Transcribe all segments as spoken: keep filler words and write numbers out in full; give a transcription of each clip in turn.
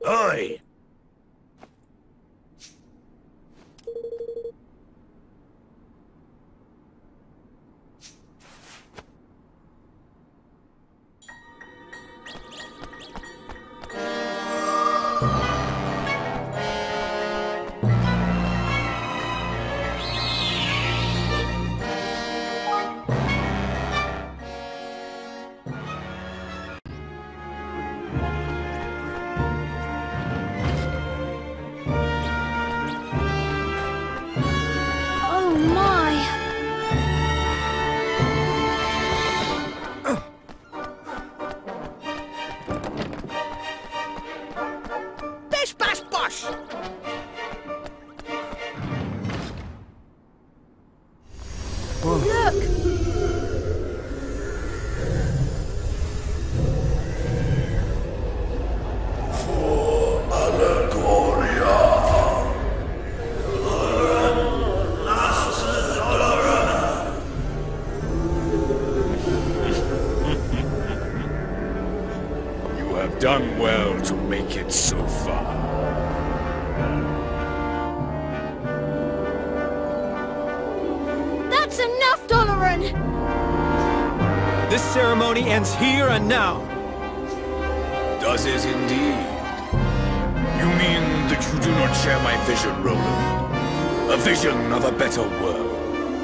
Oi! Done well to make it so far. That's enough, Doloran! This ceremony ends here and now. Does it indeed? You mean that you do not share my vision, Roland? A vision of a better world?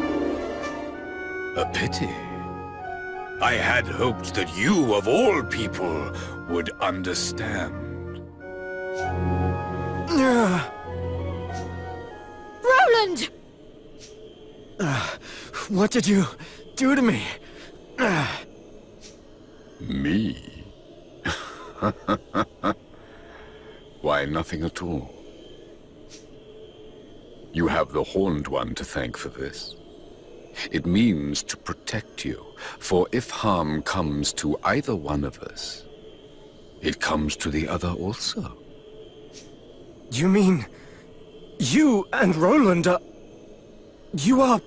A pity. I had hoped that you, of all people, would understand. Roland! Uh, what did you do to me? Uh. Me? Why, nothing at all. You have the Horned One to thank for this. It means to protect you, for if harm comes to either one of us, it comes to the other also. You mean... you and Roland are... you are...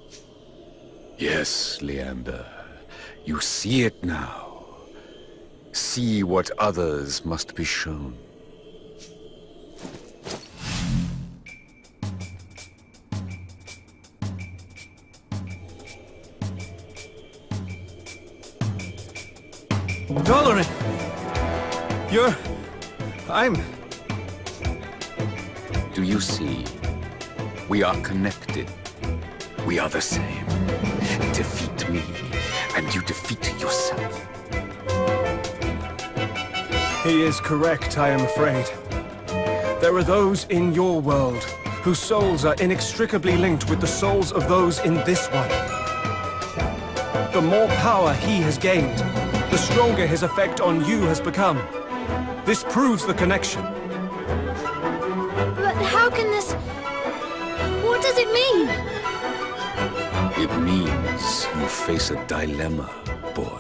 Yes, Leander. You see it now. See what others must be shown. Doloran! You're... I'm... Do you see? We are connected. We are the same. Defeat me, and you defeat yourself. He is correct, I am afraid. There are those in your world whose souls are inextricably linked with the souls of those in this one. The more power he has gained, the stronger his effect on you has become. This proves the connection. But how can this... what does it mean? It means you face a dilemma, boy.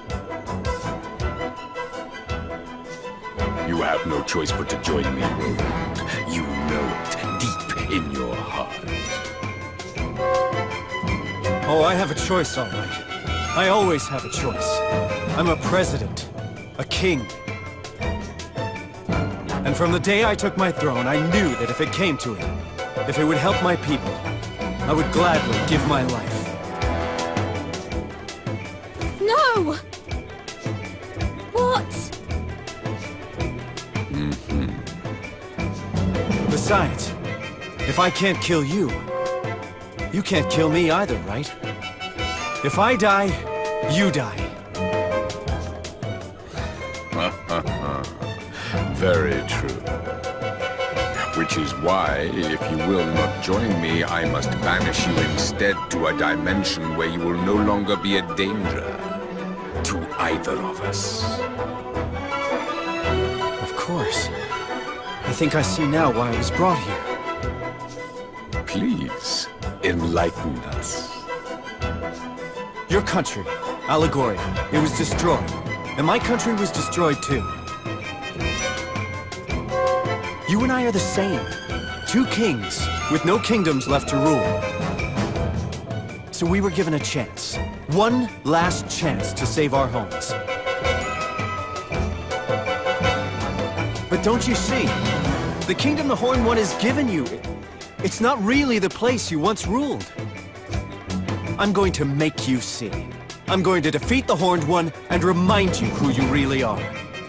You have no choice but to join me, Roland. You know it deep in your heart. Oh, I have a choice, all right. I always have a choice. I'm a president, a king. And from the day I took my throne, I knew that if it came to it, if it would help my people, I would gladly give my life. No! What? Mm-hmm. Besides, if I can't kill you, you can't kill me either, right? If I die, you die. Very true. Which is why, if you will not join me, I must banish you instead to a dimension where you will no longer be a danger to either of us. Of course. I think I see now why I was brought here. Please, enlighten us. Your country, Allegoria, it was destroyed. And my country was destroyed too. You and I are the same. Two kings, with no kingdoms left to rule. So we were given a chance. One last chance to save our homes. But But don't you see? The kingdom the Horned One has given you, it's not really the place you once ruled. I'm going to make you see. I'm going to defeat the Horned One and remind you who you really are.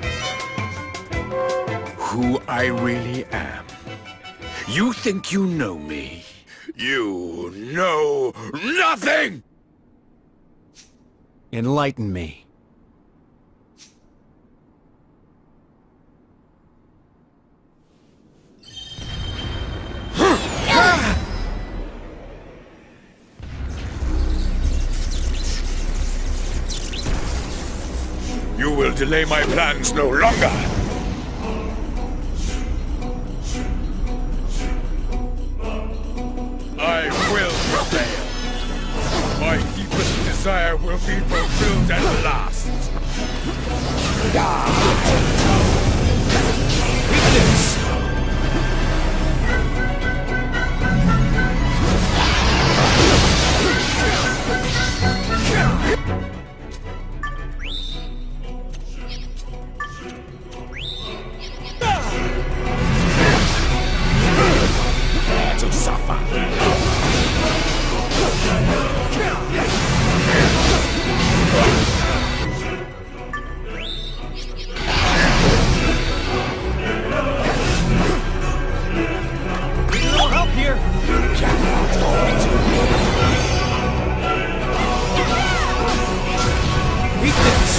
Who I really am. You think you know me? You know nothing! Enlighten me. You will delay my plans no longer! I will prevail. My deepest desire will be fulfilled at last. Weakness! To suffer. Need a little help here. Weakness.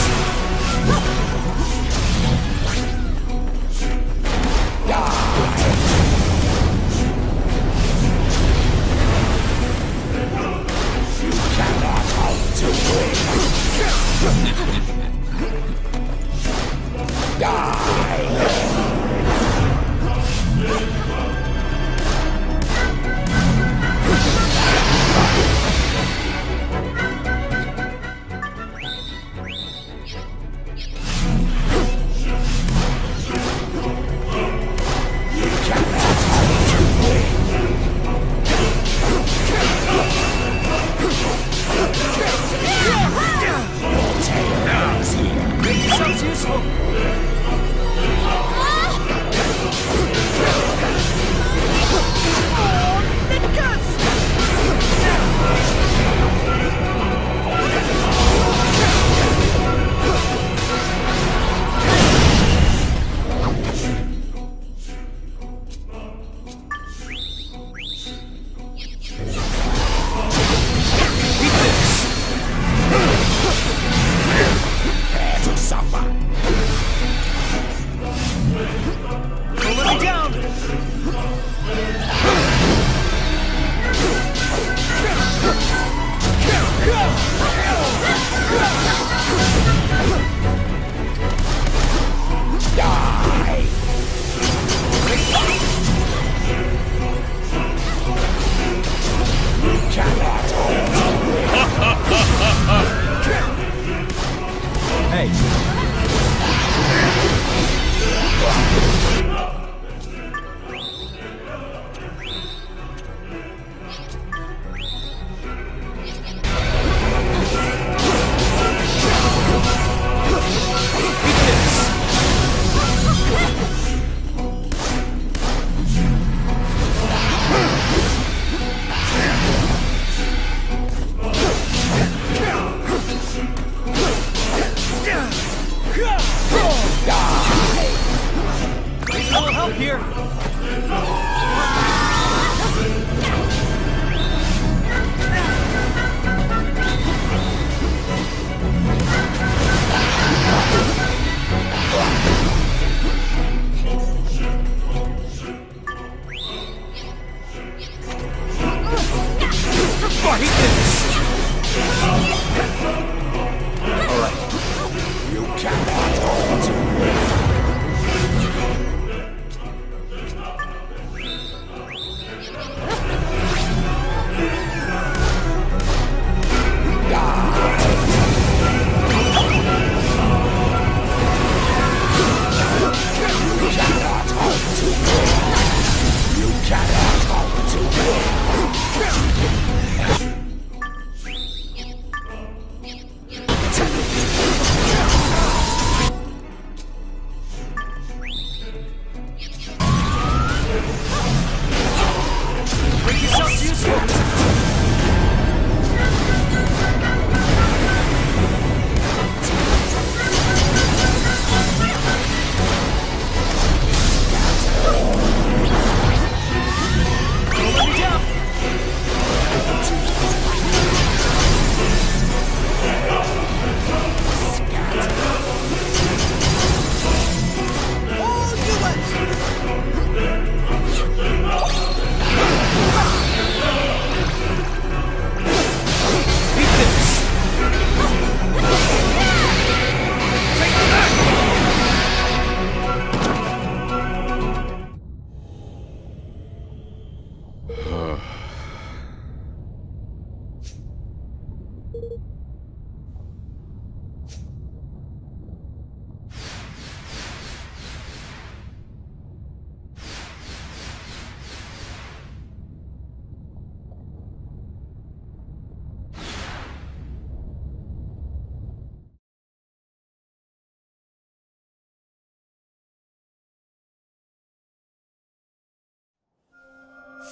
Sounds useful.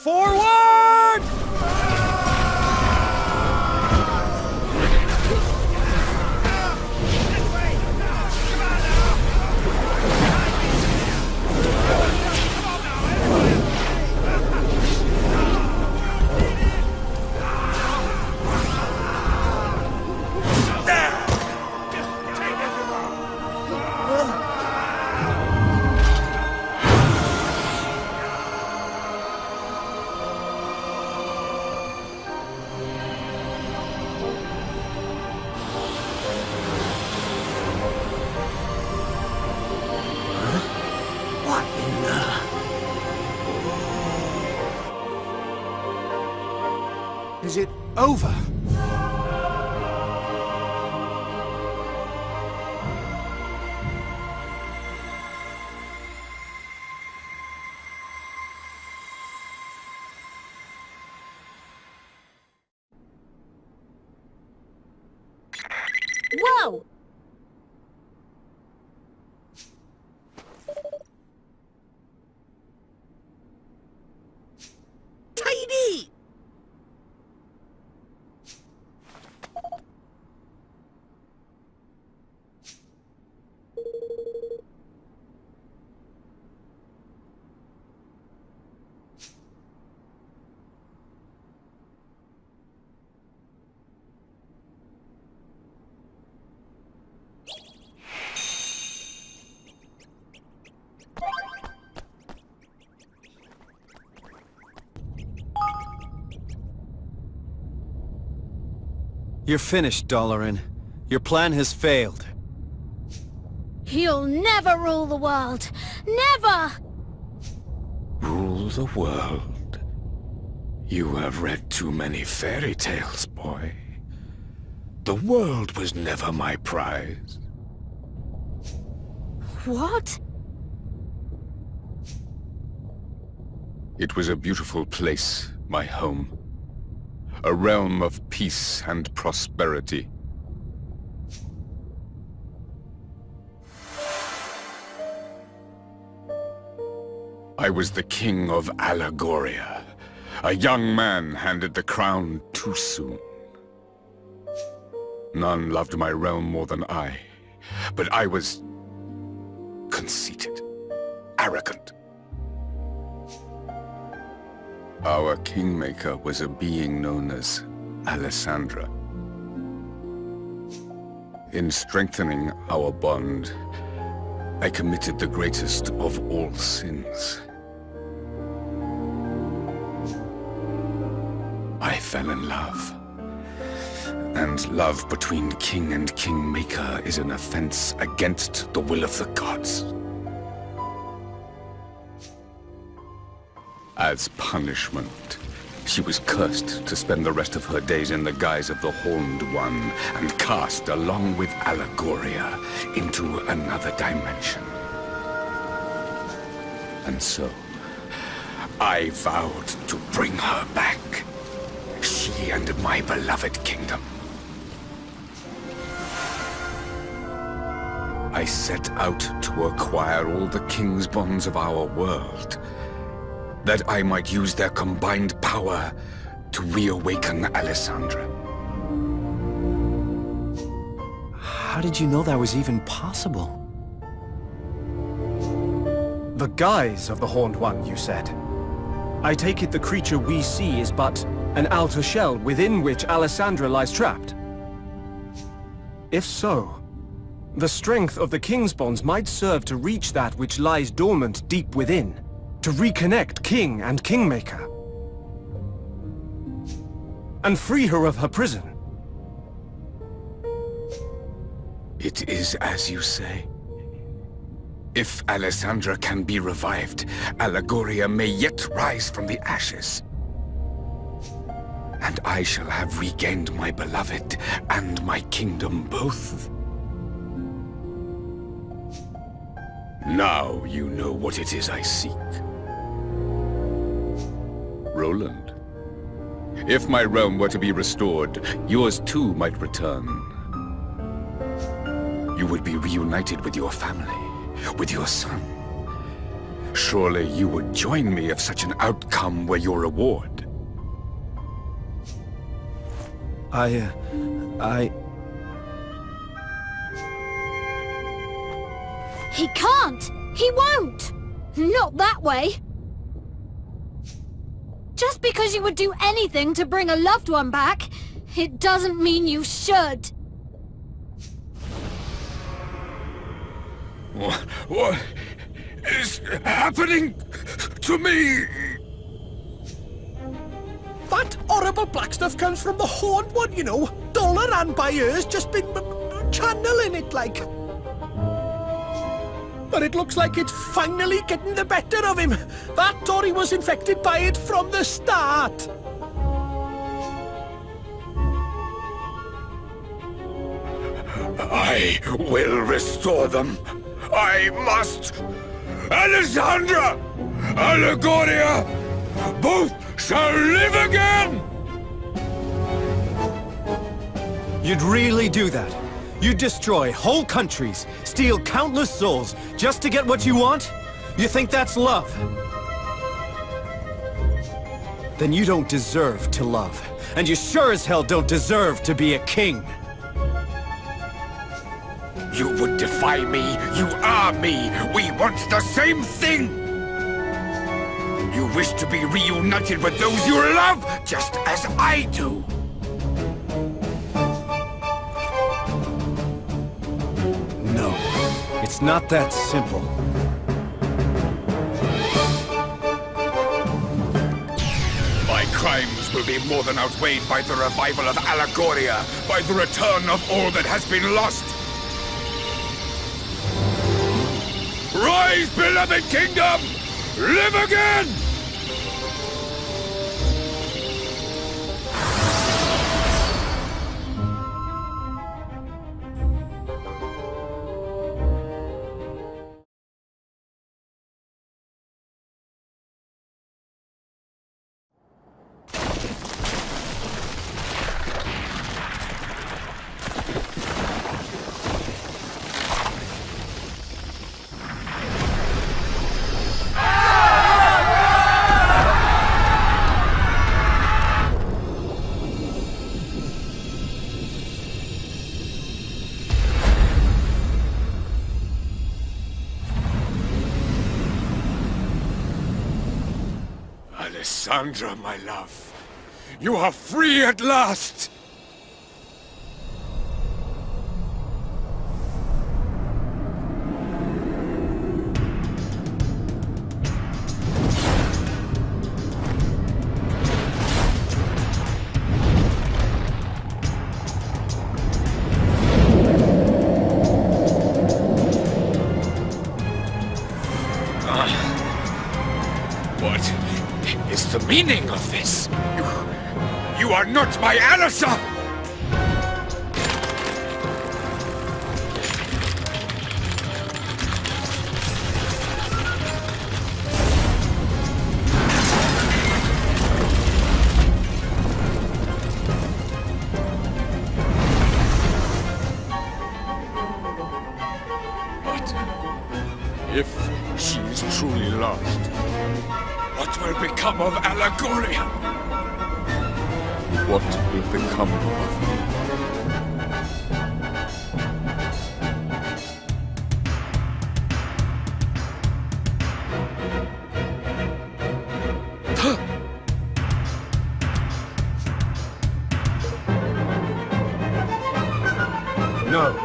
Forward! Is it over? Whoa! Tiny! You're finished, Dalaran. Your plan has failed. You'll never rule the world! Never! Rule the world? You have read too many fairy tales, boy. The world was never my prize. What? It was a beautiful place, my home. A realm of peace and prosperity. I was the king of Allegoria. A young man handed the crown too soon. None loved my realm more than I, but I was conceited, arrogant. Our kingmaker was a being known as Alessandra. In strengthening our bond, I committed the greatest of all sins. I fell in love. And love between king and kingmaker is an offense against the will of the gods. As punishment, she was cursed to spend the rest of her days in the guise of the Horned One and cast along with Allegoria into another dimension. And so, I vowed to bring her back. She and my beloved kingdom. I set out to acquire all the king's bonds of our world, that I might use their combined power to reawaken Alessandra. How did you know that was even possible? The guise of the Horned One, you said. I take it the creature we see is but an outer shell within which Alessandra lies trapped. If so, the strength of the King's bonds might serve to reach that which lies dormant deep within, to reconnect King and Kingmaker, and free her of her prison. It is as you say. If Alessandra can be revived, Allegoria may yet rise from the ashes. And I shall have regained my beloved and my kingdom both. Now you know what it is I seek. Roland, if my realm were to be restored, yours too might return. You would be reunited with your family, with your son. Surely you would join me if such an outcome were your reward. I, uh, I... He can't! He won't! Not that way! Just because you would do anything to bring a loved one back, it doesn't mean you should. What, what is happening to me? That horrible black stuff comes from the Horned One, you know. Dollar and Bayer's just been channeling it like. But it looks like it's finally getting the better of him. That Tory was infected by it from the start. I will restore them. I must. Alessandra! Allegoria! Both shall live again! You'd really do that? You'd destroy whole countries, steal countless souls, just to get what you want? You think that's love? Then you don't deserve to love. And you sure as hell don't deserve to be a king. You would defy me. You are me. We want the same thing. You wish to be reunited with those you love, just as I do. No, it's not that simple. My crimes will be more than outweighed by the revival of Allegoria, by the return of all that has been lost. Rise, beloved kingdom! Live again! Alessandra, my love, you are free at last! The meaning of this? You, you are not my Alissa! But if she is truly lost, what will become of Allegoria? What will become of me? No.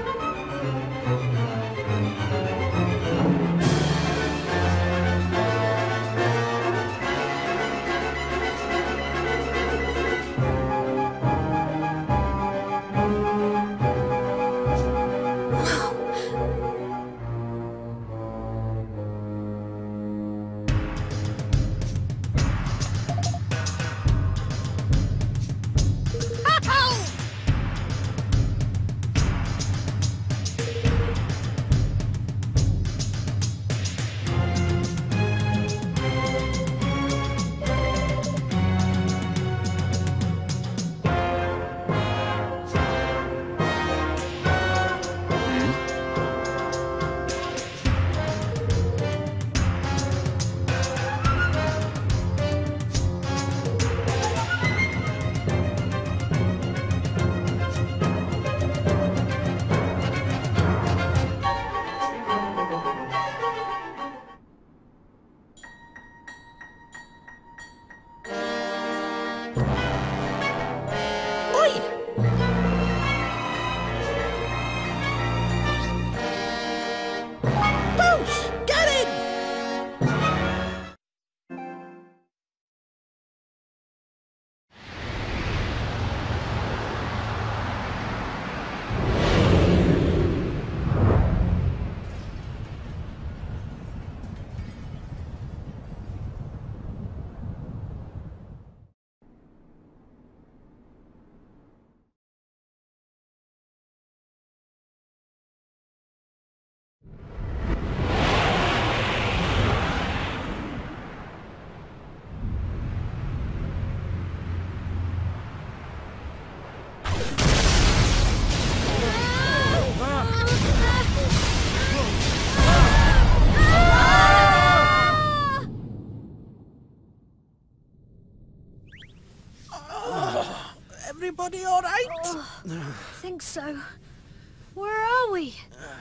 everybody all right? Oh, I think so. Where are we?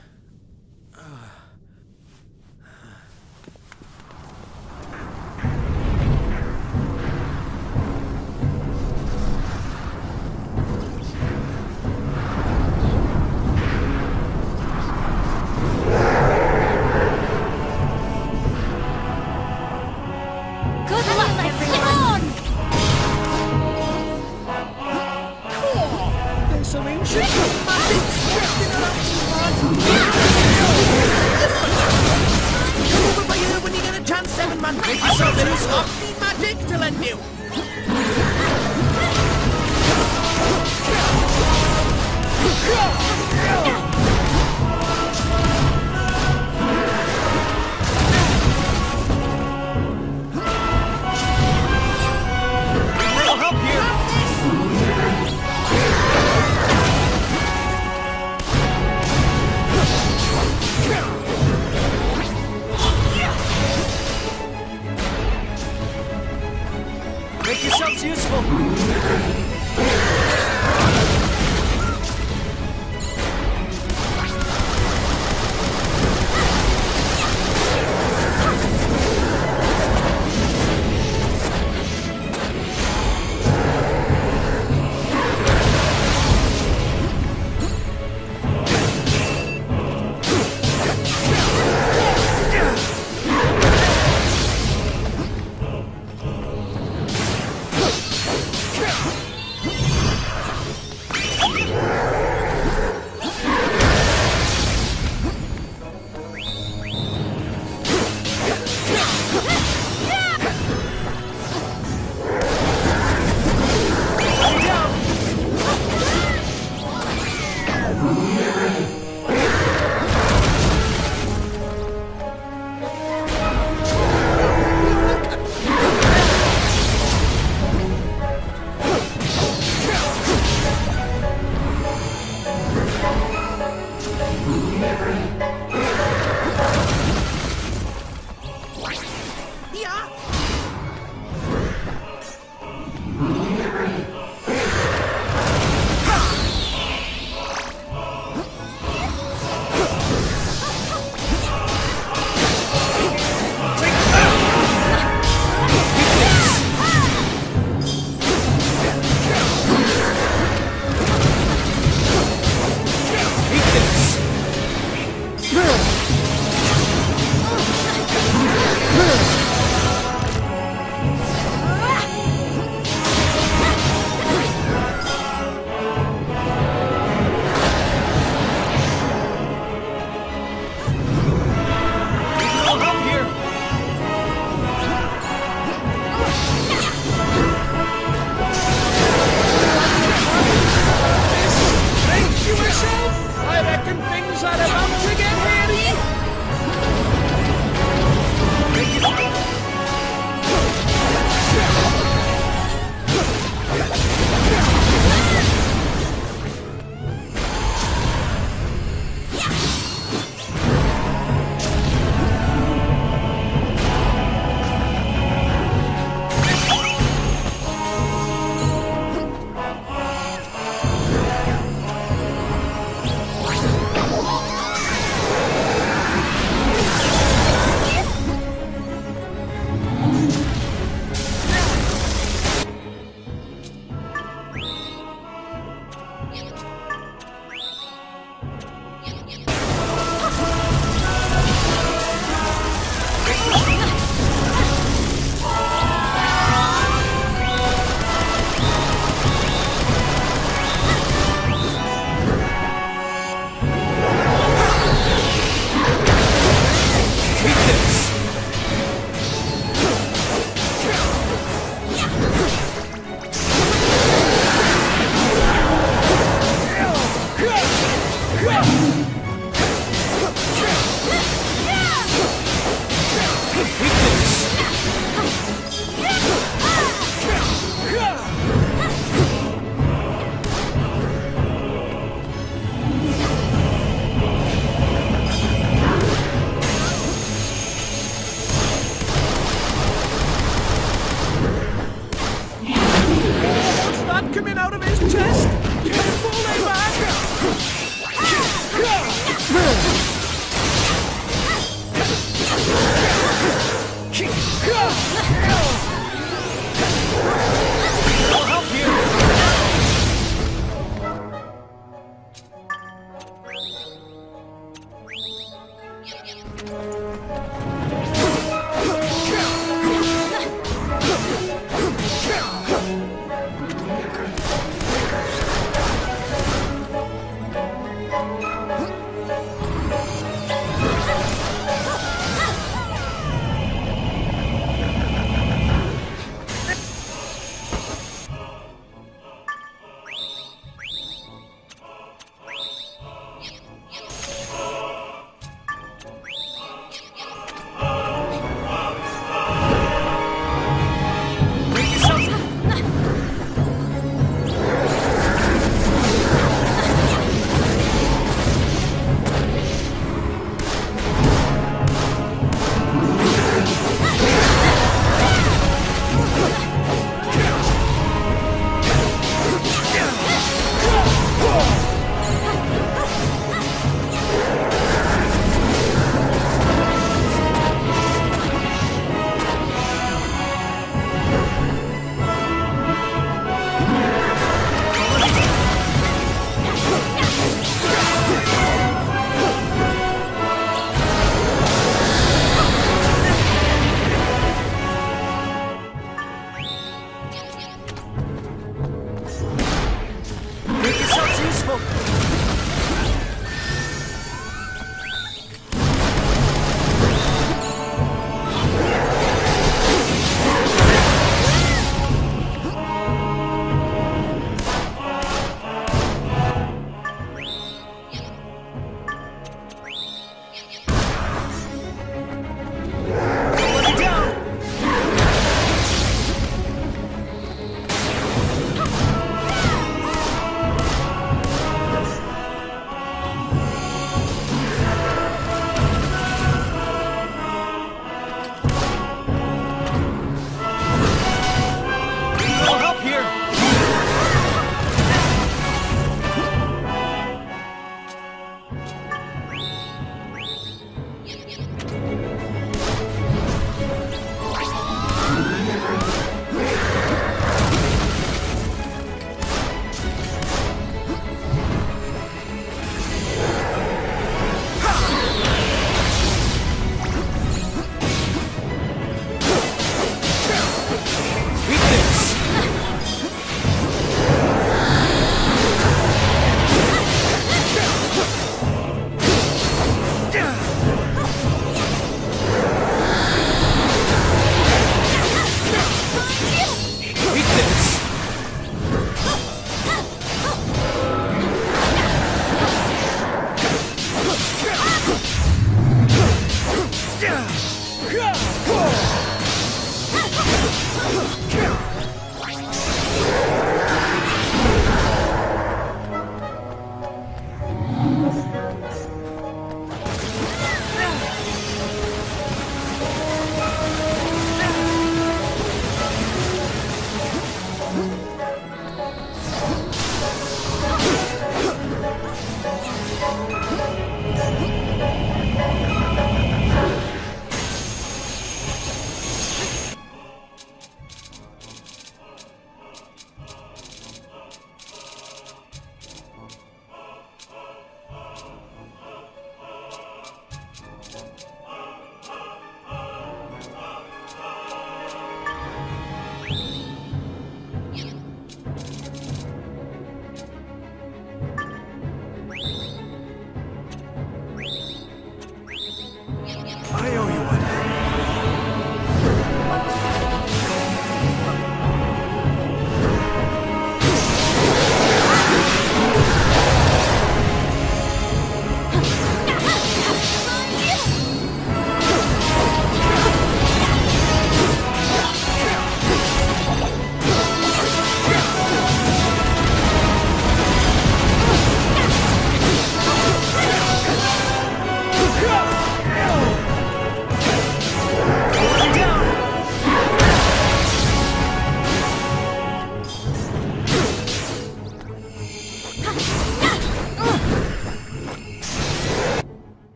Good luck, everyone! There's some ancient magic drifting around these parts. Come over by here when you get a chance, Seven Man. Make yourself in stop me magic to lend you. I'll help you! Make yourselves useful!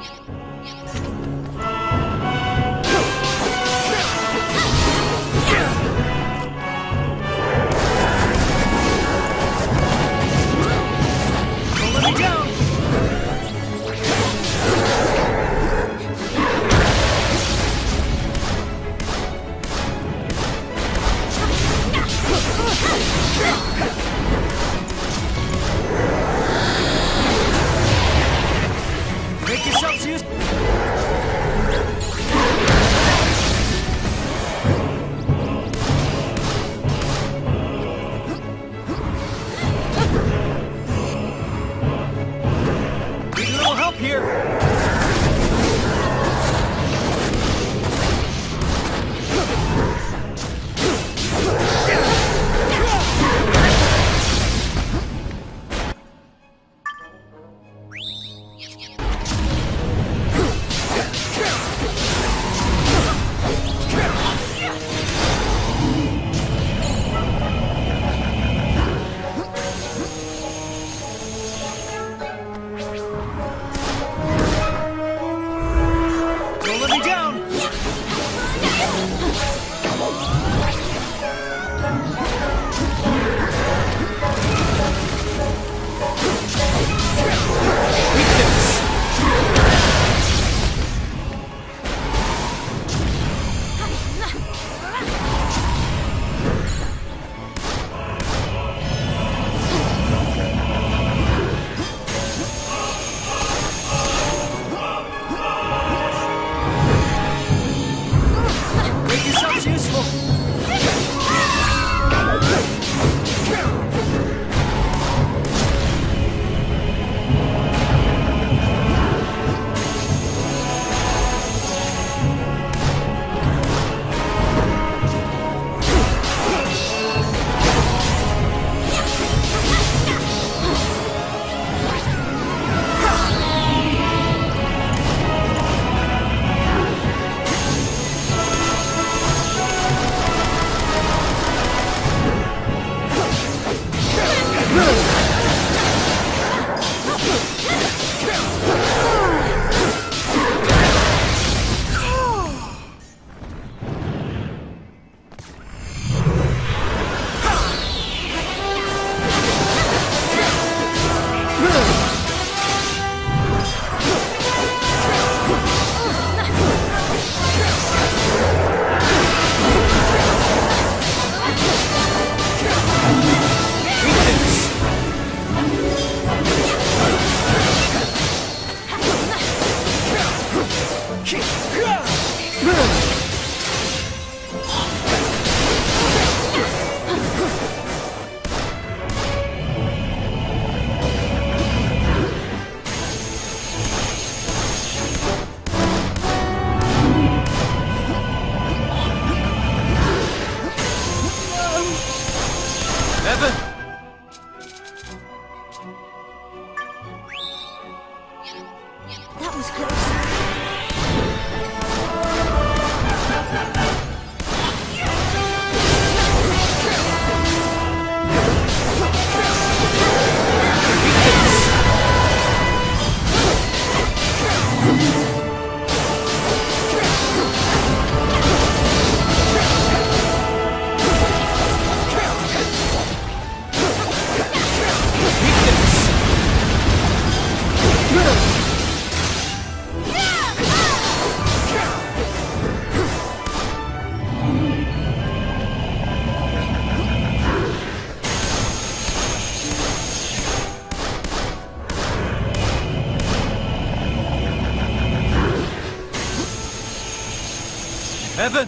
Evan!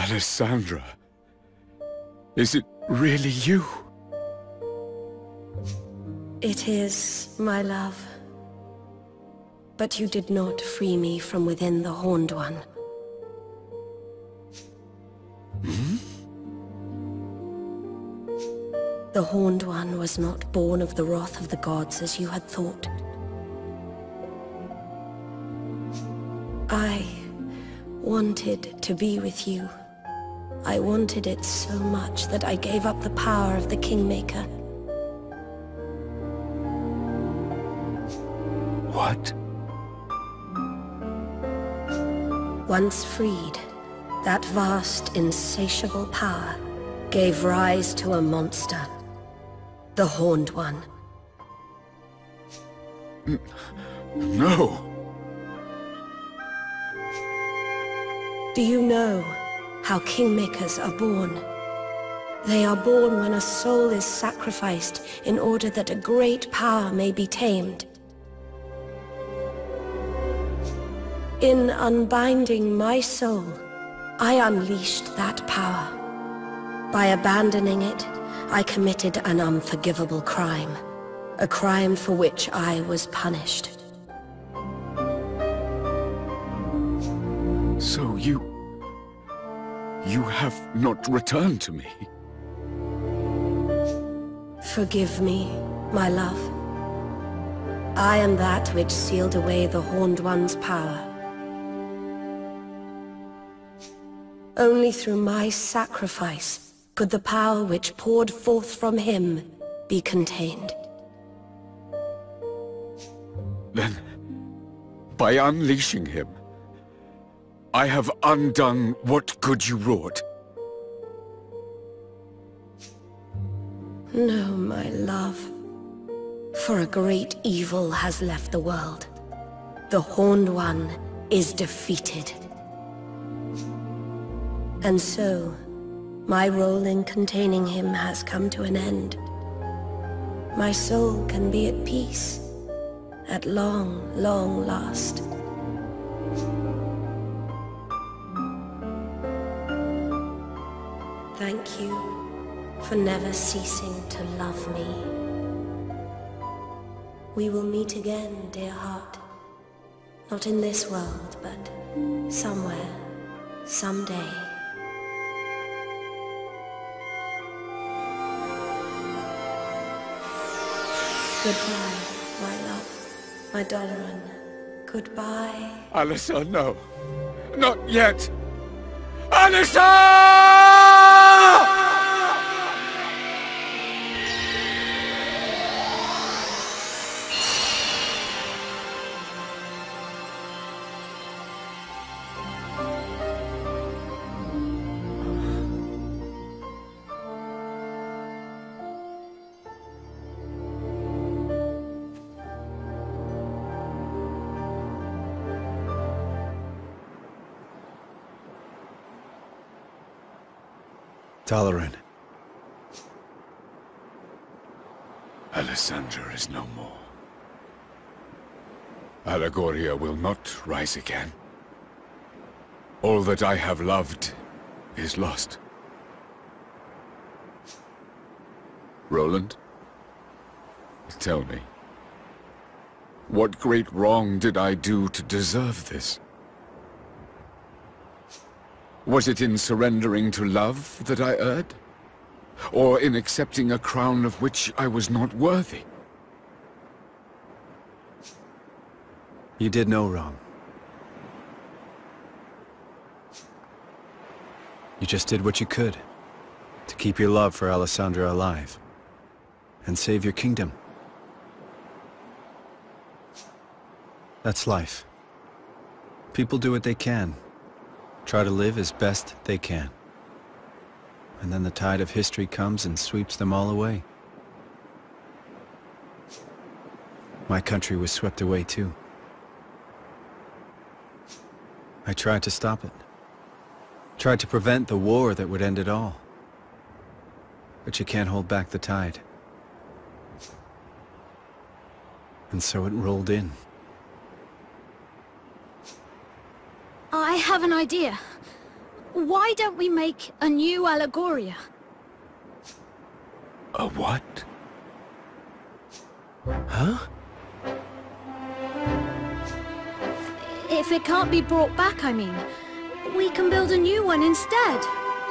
Alessandra, is it really you? It is, my love. But you did not free me from within the Horned One. Hmm? The Horned One was not born of the wrath of the gods as you had thought. I wanted to be with you. I wanted it so much that I gave up the power of the Kingmaker. What? Once freed, that vast, insatiable power gave rise to a monster. The Horned One. N- no! Do you know how Kingmakers are born? They are born when a soul is sacrificed in order that a great power may be tamed. In unbinding my soul, I unleashed that power. By abandoning it, I committed an unforgivable crime. A crime for which I was punished. So you... you have not returned to me? Forgive me, my love. I am that which sealed away the Horned One's power. Only through my sacrifice could the power which poured forth from him be contained. Then, by unleashing him, I have undone what good you wrought. No, my love. For a great evil has left the world. The Horned One is defeated. And so, my role in containing him has come to an end. My soul can be at peace, at long, long last. Thank you for never ceasing to love me. We will meet again, dear heart. Not in this world, but somewhere, someday. Goodbye, my love, my Doloran. Goodbye. Alyssa, no. Not yet! Alyssa! Doloran. Alessandra is no more. Allegoria will not rise again. All that I have loved is lost. Roland? Tell me, what great wrong did I do to deserve this? Was it in surrendering to love that I erred? Or in accepting a crown of which I was not worthy? You did no wrong. You just did what you could to keep your love for Alessandra alive and save your kingdom. That's life. People do what they can. Try to live as best they can. And then the tide of history comes and sweeps them all away. My country was swept away too. I tried to stop it. Tried to prevent the war that would end it all. But you can't hold back the tide. And so it rolled in. I have an idea. Why don't we make a new Allegoria? A what? Huh? If it can't be brought back, I mean, we can build a new one instead.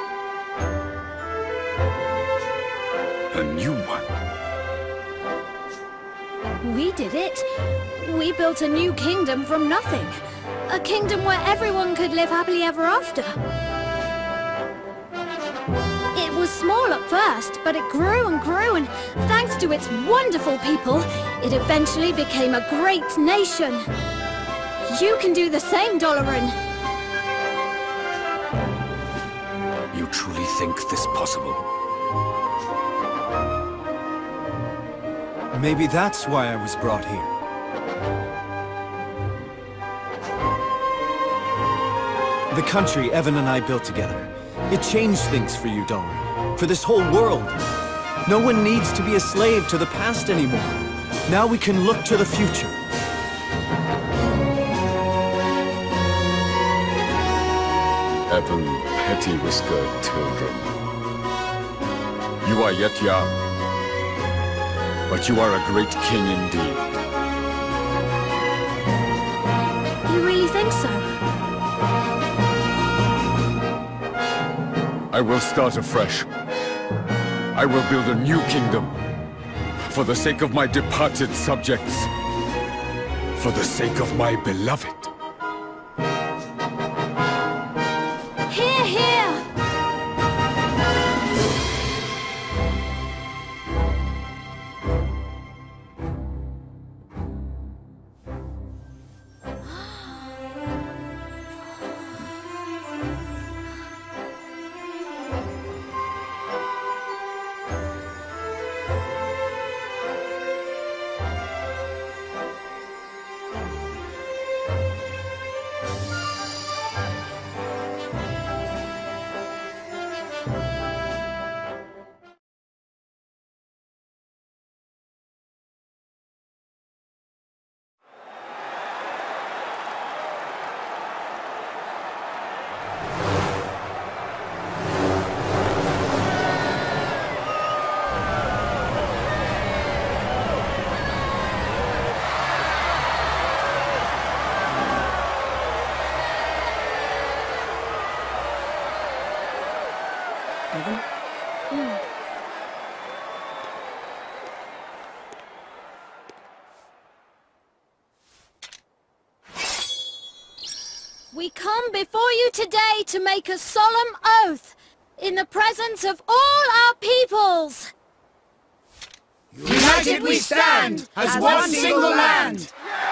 A new one? We did it. We built a new kingdom from nothing. A kingdom where everyone could live happily ever after. It was small at first, but it grew and grew, and thanks to its wonderful people, it eventually became a great nation. You can do the same, Doloran. You truly think this possible? Maybe that's why I was brought here. The country Evan and I built together. It changed things for you, Doloran. For this whole world. No one needs to be a slave to the past anymore. Now we can look to the future. Evan, petty-whiskered children. You are yet young, but you are a great king indeed. You really think so? I will start afresh. I will build a new kingdom. For the sake of my departed subjects. For the sake of my beloved. Hear, hear! We come before you today to make a solemn oath in the presence of all our peoples. United we stand as, as one single land.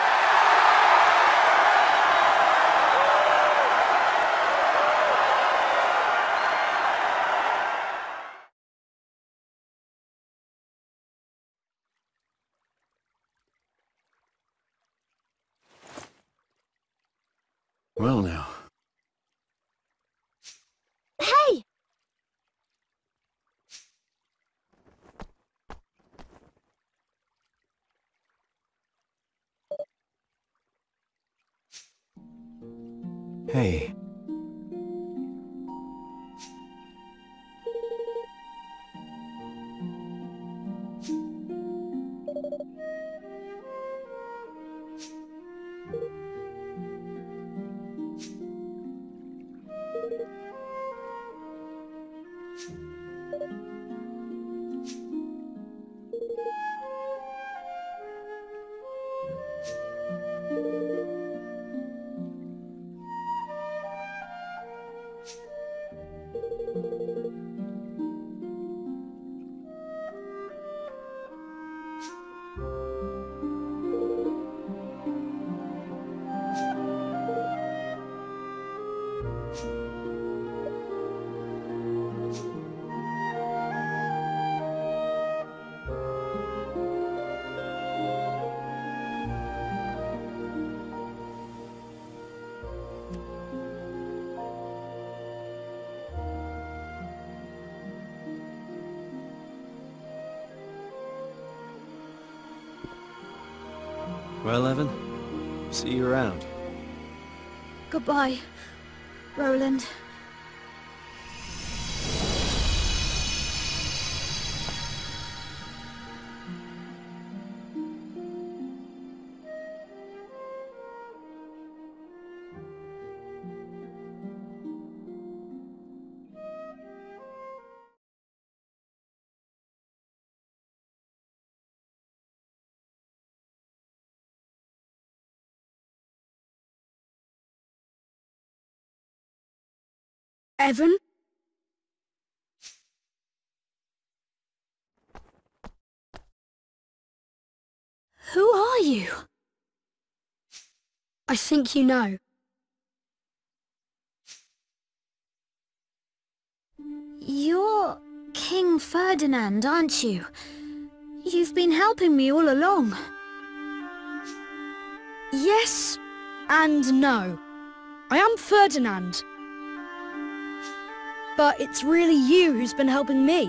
Well now. Hey! Hey. Well, Evan, see you around. Goodbye, Roland. Evan? Who are you? I think you know. You're King Ferdinand, aren't you? You've been helping me all along. Yes and no. I am Ferdinand. But it's really you who's been helping me.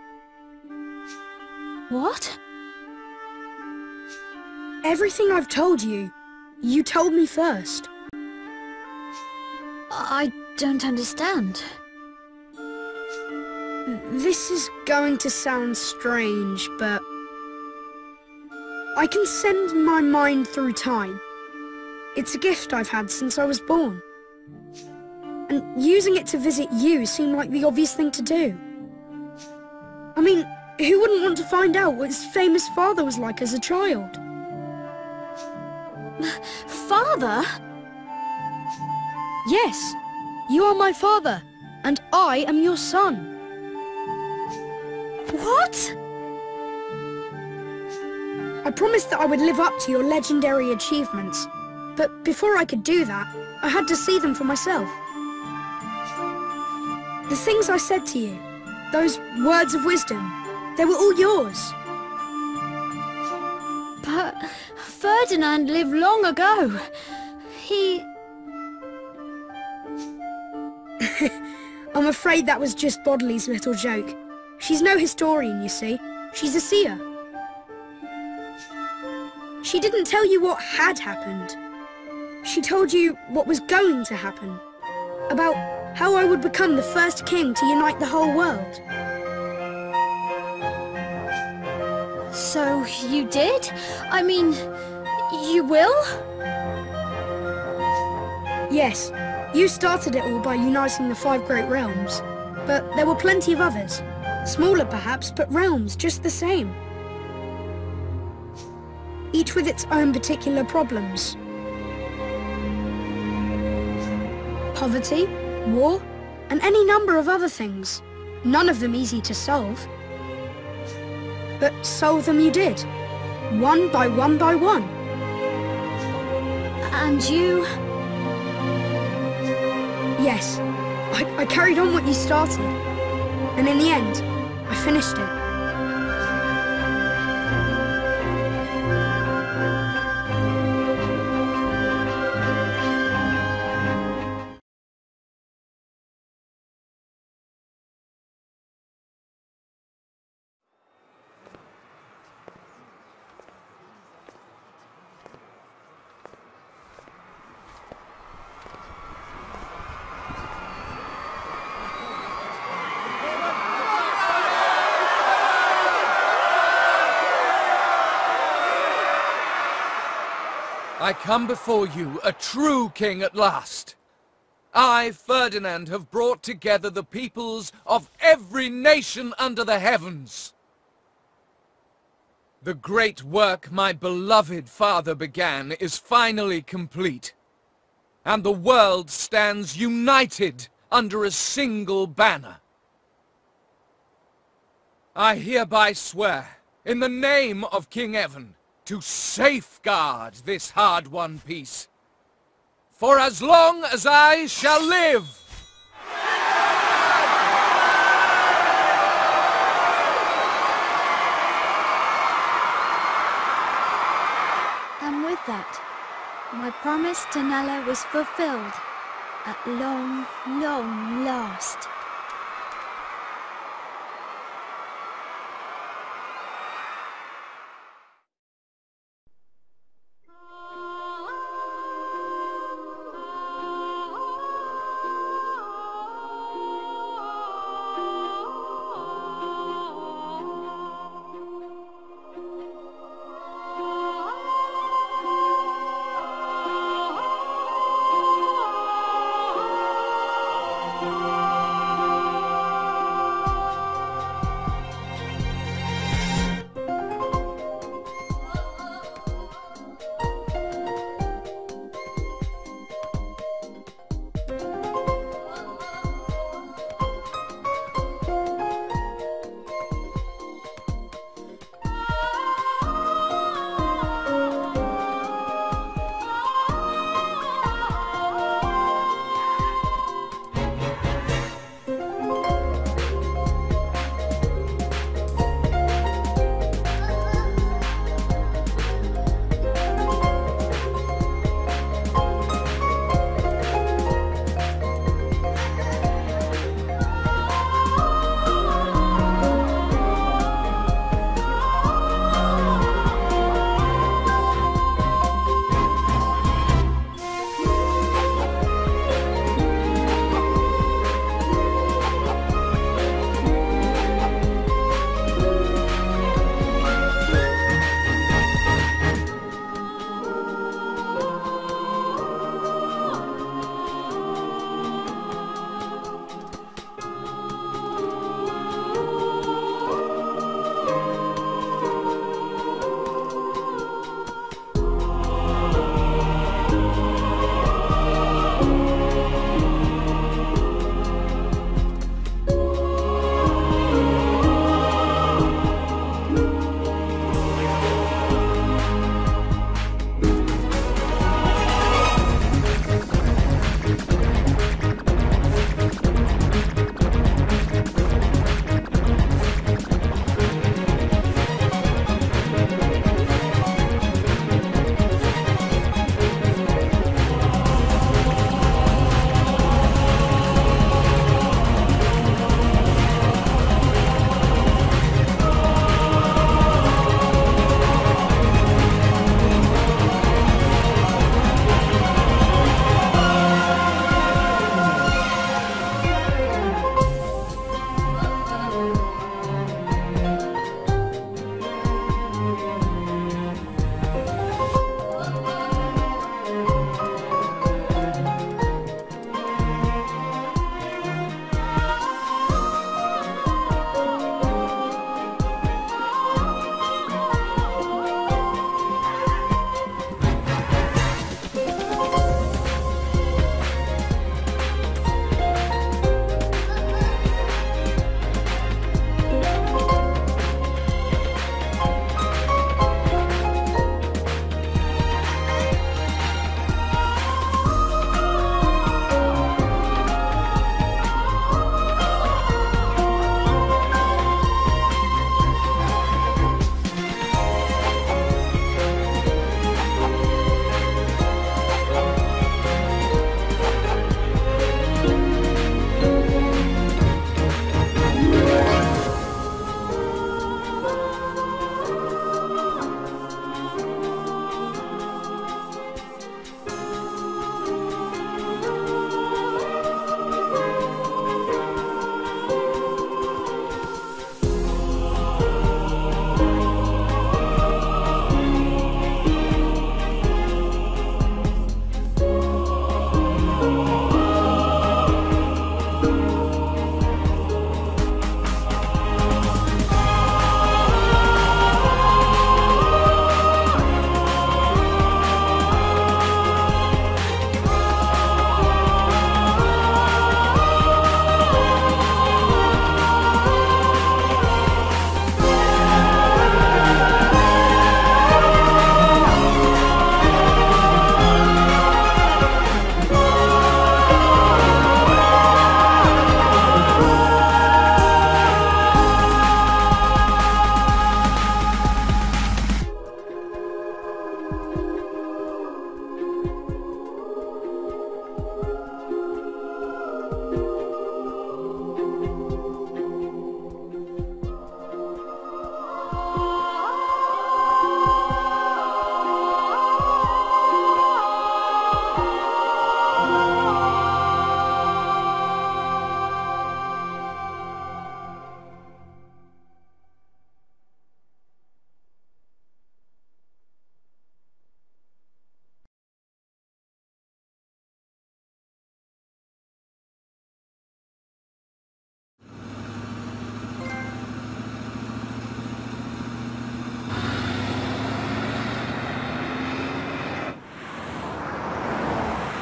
What? Everything I've told you, you told me first. I don't understand. This is going to sound strange, but I can send my mind through time. It's a gift I've had since I was born. And using it to visit you seemed like the obvious thing to do. I mean, who wouldn't want to find out what his famous father was like as a child? Father? Yes, you are my father, and I am your son. What? I promised that I would live up to your legendary achievements, but before I could do that, I had to see them for myself. The things I said to you, those words of wisdom, they were all yours. But Ferdinand lived long ago. He... I'm afraid that was just Bodley's little joke. She's no historian, you see. She's a seer. She didn't tell you what had happened. She told you what was going to happen. About how I would become the first king to unite the whole world. So you did? I mean, you will? Yes, you started it all by uniting the five great realms. But there were plenty of others. Smaller perhaps, but realms just the same. Each with its own particular problems. Poverty, war, and any number of other things. None of them easy to solve. But solve them you did. One by one by one. And you? Yes, I, I carried on what you started. And in the end, I finished it. I come before you, a true king at last. I, Ferdinand, have brought together the peoples of every nation under the heavens. The great work my beloved father began is finally complete, and the world stands united under a single banner. I hereby swear, in the name of King Evan, to safeguard this hard-won peace, for as long as I shall live. And with that, my promise to Nella was fulfilled at long, long last.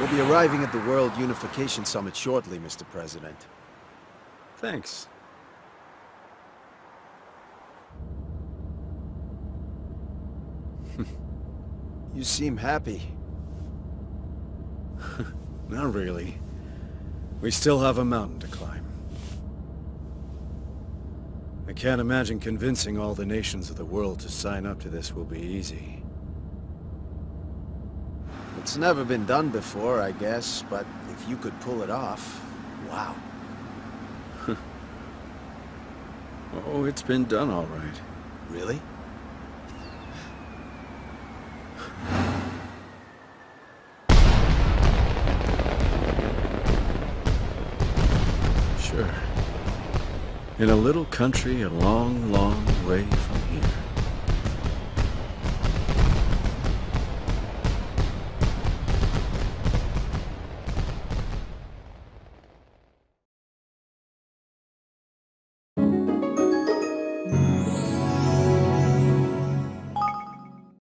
We'll be arriving at the World Unification Summit shortly, Mister President. Thanks. You seem happy. Not really. We still have a mountain to climb. I can't imagine convincing all the nations of the world to sign up to this will be easy. It's never been done before, I guess, but if you could pull it off, wow. Oh, it's been done all right. Really? Sure. In a little country a long, long way from here.